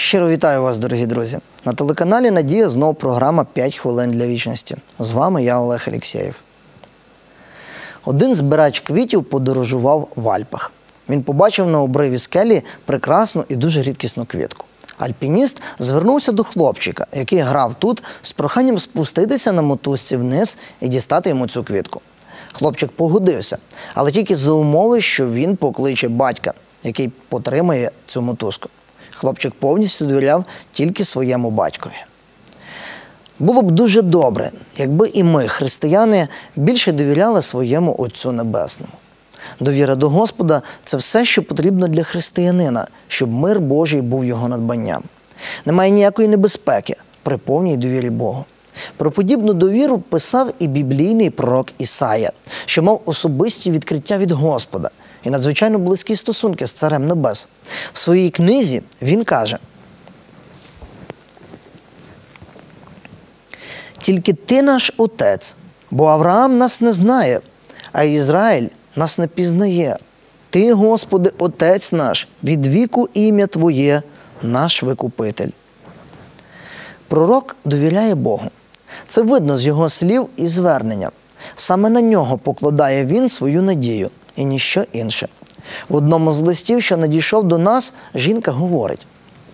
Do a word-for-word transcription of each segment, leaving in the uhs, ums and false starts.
Щиро вітаю вас, дорогі друзі! На телеканалі «Надія» знову програма «п'ять хвилин для вічності». З вами я, Олег Алєксєєв. Один збирач квітів подорожував в Альпах. Він побачив на обриві скелі прекрасну і дуже рідкісну квітку. Альпініст звернувся до хлопчика, який грав тут, з проханням спуститися на мотузці вниз і дістати йому цю квітку. Хлопчик погодився, але тільки за умови, що він покличе батька, який потримає цю мотузку. Хлопчик повністю довіряв тільки своєму батькові. Було б дуже добре, якби і ми, християни, більше довіряли своєму Отцю Небесному. Довіра до Господа – це все, що потрібно для християнина, щоб мир Божий був його надбанням. Немає ніякої небезпеки при повній довірі Богу. Про подібну довіру писав і біблійний пророк Ісая, що мав особисті відкриття від Господа і надзвичайно близькі стосунки з Царем Небес. В своїй книзі він каже: «Тільки ти наш Отець, бо Авраам нас не знає, а Ізраїль нас не пізнає. Ти, Господи, Отець наш, від віку ім'я Твоє, наш Викупитель». Пророк довіряє Богу. Це видно з його слів і звернення. Саме на нього покладає він свою надію і ніщо інше. В одному з листів, що надійшов до нас, жінка говорить: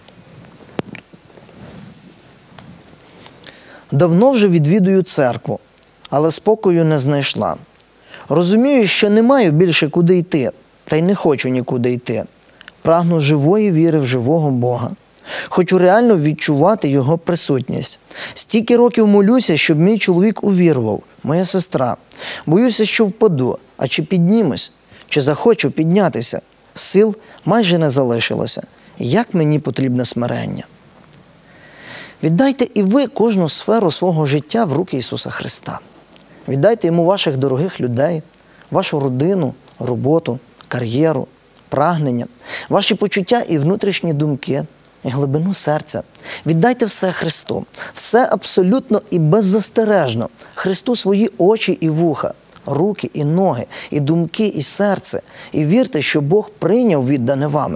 «Давно вже відвідую церкву, але спокою не знайшла. Розумію, що не маю більше куди йти, та й не хочу нікуди йти. Прагну живої віри в живого Бога. Хочу реально відчувати Його присутність. Стільки років молюся, щоб мій чоловік увірував, моя сестра. Боюся, що впаду, а чи піднімусь, чи захочу піднятися. Сил майже не залишилося. Як мені потрібне смирення». Віддайте і ви кожну сферу свого життя в руки Ісуса Христа. Віддайте Йому ваших дорогих людей, вашу родину, роботу, кар'єру, прагнення, ваші почуття і внутрішні думки, і глибину серця. Віддайте все Христу, все абсолютно і беззастережно. Христу свої очі і вуха, руки і ноги, і думки, і серце. І вірте, що Бог прийняв віддане вами.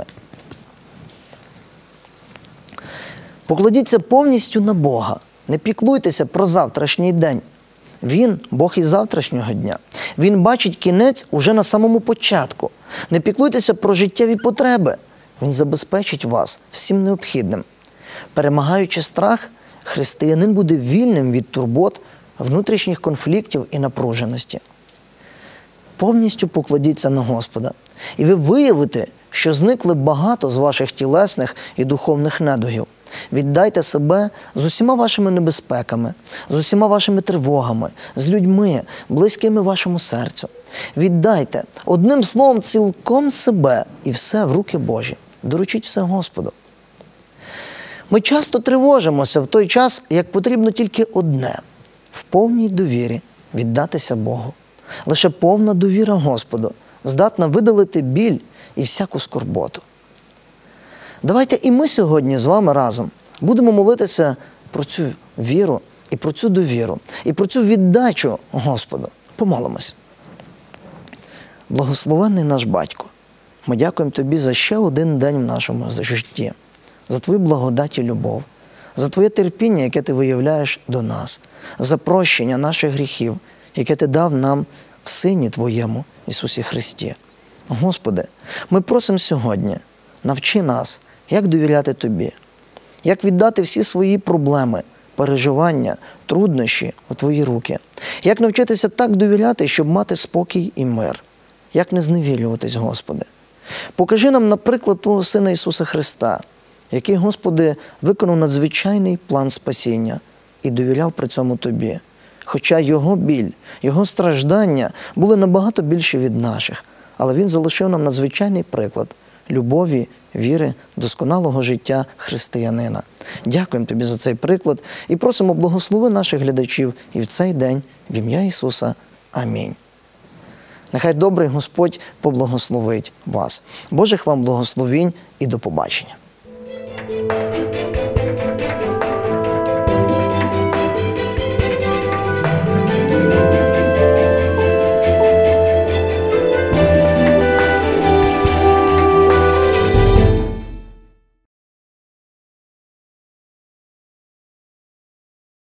Покладіться повністю на Бога. Не піклуйтеся про завтрашній день. Він – Бог і завтрашнього дня. Він бачить кінець уже на самому початку. Не піклуйтеся про життєві потреби. Він забезпечить вас всім необхідним. Перемагаючи страх, християнин буде вільним від турбот, внутрішніх конфліктів і напруженості. Повністю покладіться на Господа. І ви виявите, що зникли багато з ваших тілесних і духовних недугів. Віддайте себе з усіма вашими небезпеками, з усіма вашими тривогами, з людьми, близькими вашому серцю. Віддайте, одним словом, цілком себе і все в руки Божі. Доручіть все Господу. Ми часто тривожимося в той час, як потрібно тільки одне – в повній довірі віддатися Богу. Лише повна довіра Господу здатна видалити біль і всяку скорботу. Давайте і ми сьогодні з вами разом будемо молитися про цю віру і про цю довіру, і про цю віддачу Господу. Помолимось. Благословенний наш Батько, ми дякуємо Тобі за ще один день в нашому житті, за Твою благодать і любов, за Твоє терпіння, яке Ти виявляєш до нас, за прощення наших гріхів, яке Ти дав нам в Сині Твоєму, Ісусі Христі. Господи, ми просимо сьогодні, навчи нас, як довіряти Тобі, як віддати всі свої проблеми, переживання, труднощі у Твої руки, як навчитися так довіряти, щоб мати спокій і мир, як не зневірюватись, Господи. Покажи нам, наприклад, Твого Сина Ісуса Христа, який, Господи, виконав надзвичайний план спасіння і довіряв при цьому Тобі. Хоча Його біль, Його страждання були набагато більші від наших, але Він залишив нам надзвичайний приклад любові, віри, досконалого життя християнина. Дякуємо Тобі за цей приклад і просимо благослови наших глядачів і в цей день в ім'я Ісуса. Амінь. Нехай добрий Господь поблагословить вас. Божих вам благословінь і до побачення.